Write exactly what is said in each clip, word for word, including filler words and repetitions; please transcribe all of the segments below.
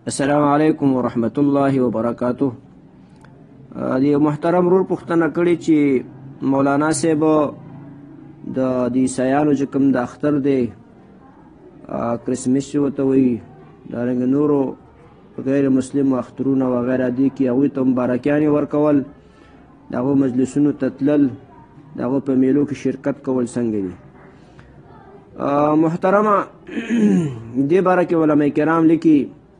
السلام علیکم ورحمت الله وبرکاتہ. د محترم رور پوښتنه کړې چې مولانا صاحب د عیسایانو چې کوم د اختر دی کرسمس چې ورته وایي دارنګه نورو غیر مسلمو اخترونه وغیره دي کې هغوی ته مبارکیانې ورکول، د هغو مجلسونو ته تلل، د هغو په میلو کې شرکت کول څنګه دي؟ محترمه دې باره کې علما کرام لیکي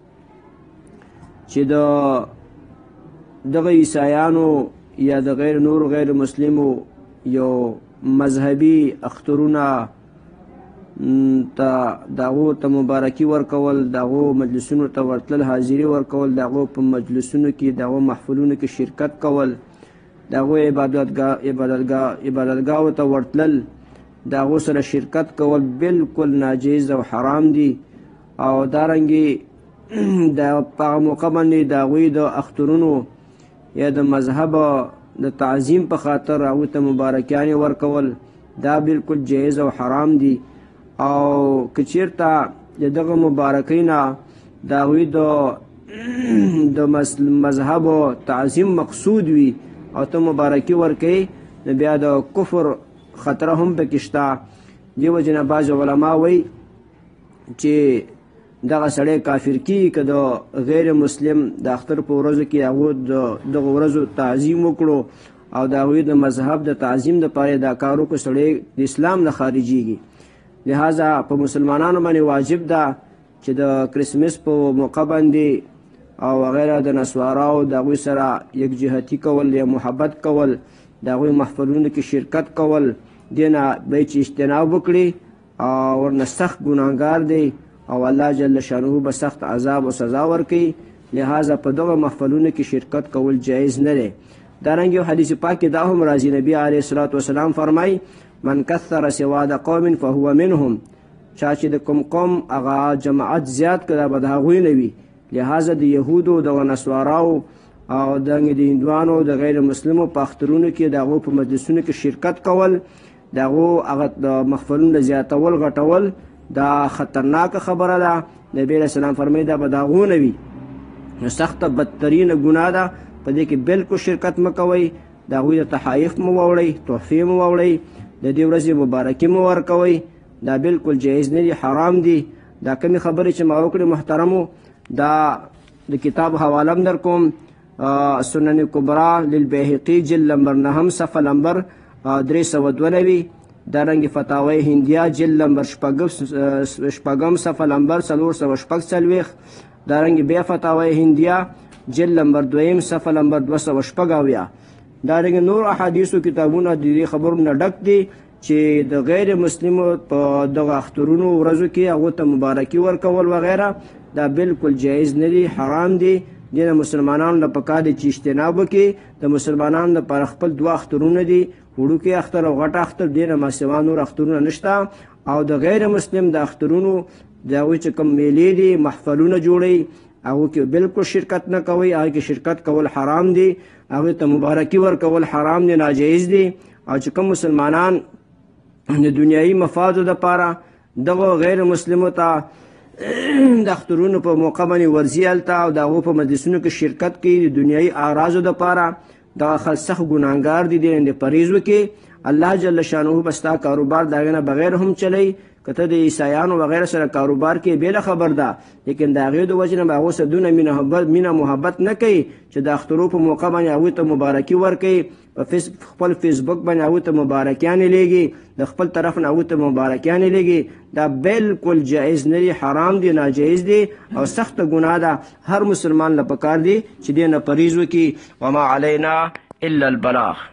چې د دغه عیسایانو یا د غیر نور غیر مسلمو یو مذهبي اخترونه ته د هغو ته مبارکي ورکول، د هغو مجلسونو ته ورتلل، حاضري ورکول، د هغو په مجلسونو کې د هغو محفلونو کې شرکت کول، د هغو عبادتګاهو ته ورتلل، د هغو سره شرکت کول بالکل ناجیز او حرام دي. او دارنګې د په هغه موقع باندې د هغوی د اخترونو یا د مذهب د تعظیم په خاطر هغوی ته مبارکیانې ورکول دا بالکل جایز او حرام دي. او که چېرته د دغه مبارکۍ نه د هغوی د مذهب تعظیم مقصود وي او ته مبارکي ورکوې نو بیا د کفر خطره هم پکې شته. دې وجې نه بعض علما وایي چې دغه سړی کافر کیږي که د غیر مسلم د اختر په ورځو کې هغو د دغه ورځو تعظیم وکړو او د هغوی د مذهب د تعظیم دپاره دا کار وکړو، سړی د اسلام نه خارجیږي. لہذا په مسلمانانو باندې واجب ده چې د کرسمس په موقع باندې او وغیره د نسواراو د هغوی سره یکجهتي کول یا محبت کول، د هغوی محفلونو کې شرکت کول، دې نه به چې اجتناب وکړي او ورنه سخت ګناهګار دی او الله جل شانه به سخت عذاب او سزا ورکوي. لہذا په دغه محفلونو کې شرکت کول جایز نه دی. دارنګه یو حدیث پاک کې دا هم راځي، نبی علیه الصلاة والسلام فرمایي من کثر سواد قوم فهو منهم، چا چې د کوم قوم هغه جماعت زیات کړه به د هغوی نه وي. لہذا د یهودو د نصاراو او دغه د هندوانو د غیر مسلمو په اخترونو کې د هغو په مجلسونو کې شرکت کول، د هغو هغه د محفلونو زیاتول غټول دا خطرناکه خبره ده. نبی علیه السلام فرمایي دا به د هغو نه وي، سخته بدترینه ګناه ده. په دې کې بالکل شرکت مه کوئ، د هغوی د تحایف مه واوړئ، تحفې مه واوړئ، د دې ورځې مبارکي مه ورکوئ، دا بالکل جایز نه دي، حرام دي. دا کمې خبرې چې ما وکړې محترمو دا د کتاب حواله هم در کوم، سنن کبرا للبیهقي جلد نمبر نهم صفحه نمبر درې سوه دوه نوي، دارنګې فتاوی هندیه جلد نمبر شپږم صفحه نمبر څلور سوه شپږ څلوېښت، دارنګې بیا فتاوی هندیه جلد نمبر دویم صفحه نمبر دوه سوه شپږ اویا. دارنګه نور احادیثو کتابونه د دې خبرو نه ډک دي چې د غیر مسلمو په دغه اخترونو ورځو کې هغو ته مبارکي ورکول وغیره دا بالکل جایز نه دي، حرام دي. دې نه مسلمانانو له پکار دي چې اجتناب وکړي. د مسلمانانو لپاره خپل دوه اخترونه دي، وړوکی اختر او غټ اختر، دې نه ما سوا نور اخترونه نشته. او د غیر مسلم د اخترونو د هغوی چې کوم میلې دي محفلونه جوړوي هغو کې بالکل شرکت نه کوئ، هغې کې شرکت کول حرام دي، هغوی ته مبارکي ورکول حرام دي، ناجایز دي. او چې کوم مسلمانان د دنیایي مفادو دپاره دغه غیر مسلمو ته د اخترونو په موقع باندې ورځي هلته او د هغو په مجلسونو کې شرکت کوي د دنیایي اعراضو دپاره، دغه خلک سخت ګناهګار دي. دې نه پرهیز وکړي، الله جل شانه به ستا کاروبار د هغې نه بغیر هم چلی. که ته د عیسایانو وغیره سره کاروبار کې بېله خبر ده، لیکن د هغې د وجې نه به هغو سره دونه مینه محبت نه کوي چې د اخترو په موقع باندې هغوی ته مبارکي ورکوي، په خپل فیسبوک باندې هغوی ته مبارکیانې لیږي، د خپل طرف نه هغوی ته مبارکیانې لیږي. دا بالکل جایز نه دي، حرام دي، ناجایز دي او سخته ګناه ده. هر مسلمان له پکار دي چې دې نه پرهیز وکړي. وما علینا الا البلاغ.